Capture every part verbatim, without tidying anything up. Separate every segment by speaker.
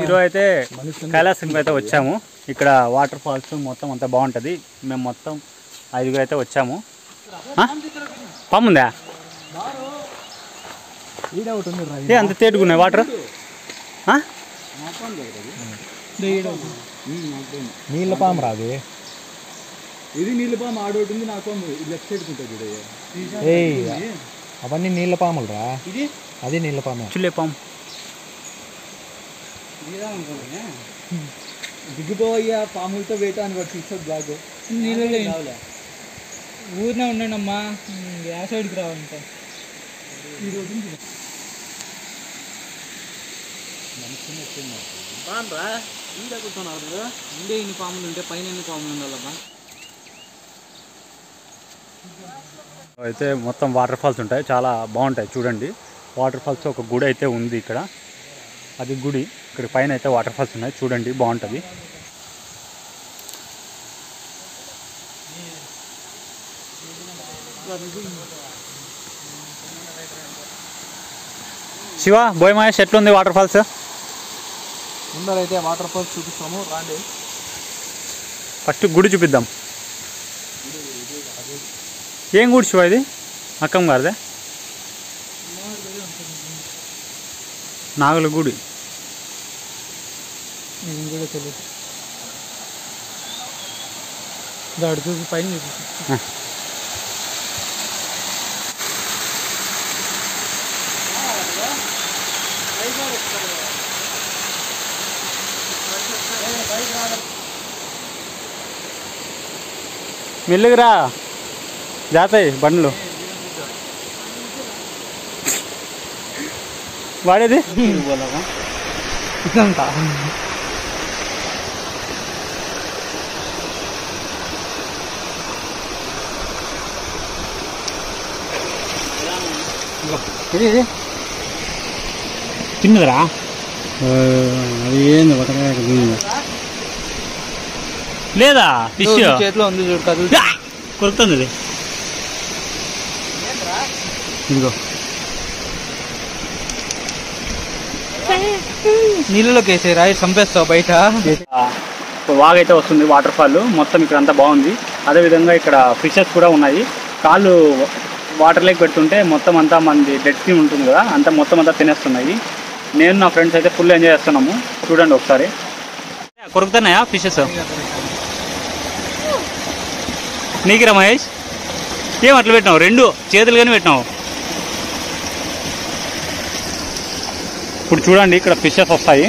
Speaker 1: ఈరోజు అయితే కైలాసంకి అయితే వచ్చాము. ఇక్కడ వాటర్ ఫాల్స్ మొత్తం అంతా బాగుంటుంది. మేము మొత్తం ఐదుగురు అయితే వచ్చాము. పాముందా? ఏ అంత తేటుకున్నాయి వాటర్?
Speaker 2: నీళ్ళ పాము రాదు.
Speaker 3: ఇది నీళ్ళ పాము ఆడోటుంది. నాకు లెఫ్ట్ సైడ్ ఉంటుంది.
Speaker 2: అవన్నీ నీళ్ళ పాములు రా.
Speaker 3: ఇది
Speaker 2: అది నీళ్ళ పాము.
Speaker 1: చుల్లే పాము
Speaker 3: దిగిపోయా. పాములతో వేట అని వాడు తీసుకో బ్లాగ్. నీళ్ళలో ఊరినే ఉండండమ్మా. ఆ సైడ్కి రావాలంటే ఈరోజు రా ఈడ కూర్చున్నారు. ఉండే ఇన్ని పాములు ఉంటే పైన ఎన్ని పాములు ఉండాలమ్మా.
Speaker 1: అయితే మొత్తం వాటర్ ఫాల్స్ ఉంటాయి, చాలా బాగుంటాయి చూడండి. వాటర్ ఫాల్స్ ఒక గుడి అయితే ఉంది ఇక్కడ, అది గుడి. ఇక్కడ పైన అయితే వాటర్ ఫాల్స్ ఉన్నాయి చూడండి, బాగుంటుంది. శివ బోయ్ మహేష్ ఎట్లుంది వాటర్ ఫాల్స్?
Speaker 3: ముందరైతే వాటర్ ఫాల్స్ చూపిస్తాము రాండి.
Speaker 1: ఫస్ట్ గుడి చూపిద్దాం. ఏం గుడి శివ ఇది? అక్కమ్మ గారిదే నాగుల గుడి.
Speaker 3: దాడు చూసి పైన చూపిస్తాం.
Speaker 1: మెల్లిగిరా జాతాయి బండ్లు. వాడేది
Speaker 3: ఇదంతా
Speaker 1: ఇది తిన్నదిరా. అది ఏంది లేదా? ఫిష్
Speaker 3: చేతిలో ఉంది చూడు, కదులు
Speaker 1: కొరుకుతుంది అది. ఇదిగో
Speaker 3: నీళ్ళలోకి వేసే రాయి చంపేస్తావు బయట.
Speaker 1: వాగైతే వస్తుంది వాటర్ ఫాల్ మొత్తం. ఇక్కడ అంతా బాగుంది. అదేవిధంగా ఇక్కడ ఫిషెస్ కూడా ఉన్నాయి. కాళ్ళు వాటర్ లేక్ పెడుతుంటే మొత్తం అంతా మనది డెడ్ స్కిన్ ఉంటుంది కదా, అంతా మొత్తం అంతా తినేస్తున్నాయి. నేను నా ఫ్రెండ్స్ అయితే ఫుల్ ఎంజాయ్ చేస్తున్నాము. చూడండి ఒకసారి. కొరుకుతున్నాయా ఫిషెస్? నీకురా మహేష్, ఏం అట్లా పెట్టినావు? రెండు చేతులు కానీ పెట్టినావు. ఇప్పుడు చూడండి ఇక్కడ ఫిషెస్ వస్తాయి.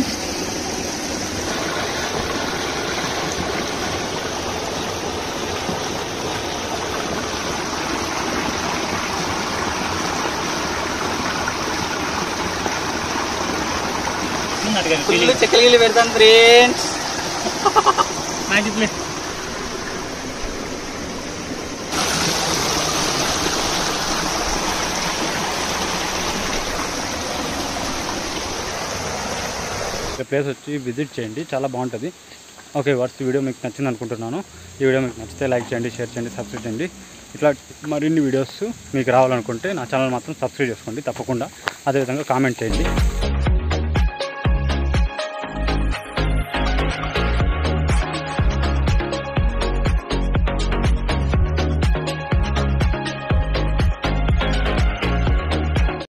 Speaker 3: చెక్కలు గిల్లి పెడతాను ఫ్రెండ్స్.
Speaker 1: ప్లేస్ వచ్చి విజిట్ చేయండి, చాలా బాగుంటుంది. ఓకే వర్స్, వీడియో మీకు నచ్చింది అనుకుంటున్నాను. ఈ వీడియో మీకు నచ్చితే లైక్ చేయండి, షేర్ చేయండి, సబ్స్క్రైబ్ చేయండి. ఇట్లా మరిన్ని వీడియోస్ మీకు రావాలనుకుంటే నా ఛానల్ మాత్రం సబ్స్క్రైబ్ చేసుకోండి తప్పకుండా. అదేవిధంగా కామెంట్ చేయండి.